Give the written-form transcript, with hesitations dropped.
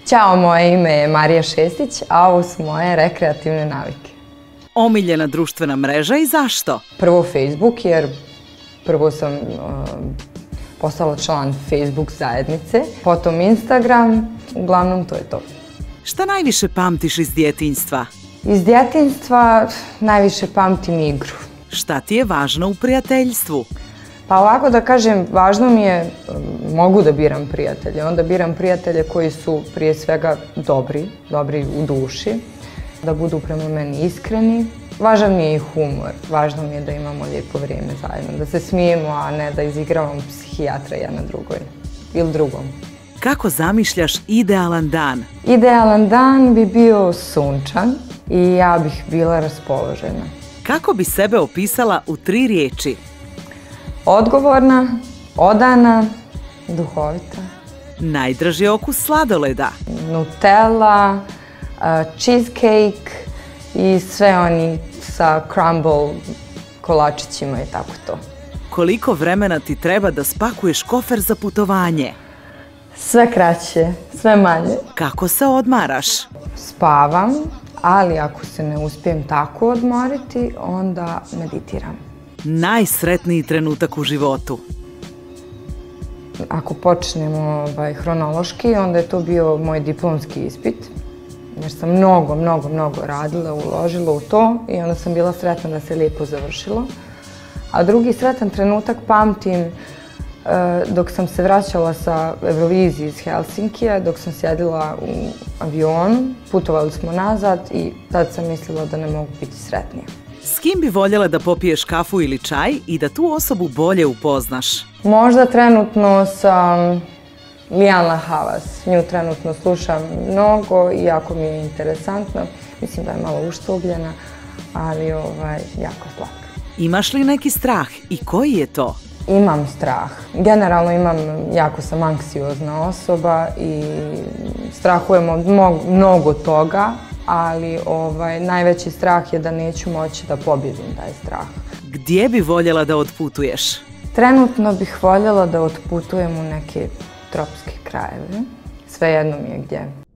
Ćao, moje ime je Marija Šestić, a ovo su moje rekreativne navike. Omiljena društvena mreža i zašto? Prvo Facebook, jer prvo sam postala član Facebook zajednice, potom Instagram, uglavnom to je to. Šta najviše pamtiš iz djetinjstva? Iz djetinjstva najviše pamtim igru. Šta ti je važno u prijateljstvu? Pa ovako da kažem, važno mi je, mogu da biram prijatelje, onda biram prijatelje koji su prije svega dobri u duši, da budu prema meni iskreni. Važan mi je i humor, važno mi je da imamo lijepo vrijeme zajedno, da se smijemo, a ne da izigravamo psihijatra jedna drugoj ili drugom. Kako zamišljaš idealan dan? Idealan dan bi bio sunčan i ja bih bila raspoložena. Kako bi sebe opisala u 3 riječi? Odgovorna, odana, duhovita. Najdraži okus sladoleda? Nutella, cheesecake i sve oni sa crumble kolačićima i tako to. Koliko vremena ti treba da spakuješ kofer za putovanje? Sve kraće, sve manje. Kako se odmaraš? Spavam, ali ako se ne uspijem tako odmoriti, onda meditiram. Najsretniji trenutak u životu? Ako počnemo hronološki, onda je to bio moj diplomski ispit, jer sam mnogo radila, uložila u to i onda sam bila sretna da se lijepo završilo. A drugi sretan trenutak pamtim dok sam se vraćala sa Eurovizije iz Helsinkija, dok sam sjedila u avionu, putovali smo nazad i tad sam mislila da ne mogu biti sretnija. S kim bi voljela da popiješ kafu ili čaj i da tu osobu bolje upoznaš? Možda trenutno sam Liana Havas. Nju trenutno slušam mnogo i jako mi je interesantno. Mislim da je malo uštubljena, ali jako slatka. Imaš li neki strah i koji je to? Imam strah. Generalno jako sam anksiozna osoba i strahujem od mnogo toga, ali najveći strah je da neću moći da pobjedim taj strah. Gdje bi voljela da otputuješ? Trenutno bih voljela da otputujem u neke tropske krajeve. Svejedno mi je gdje.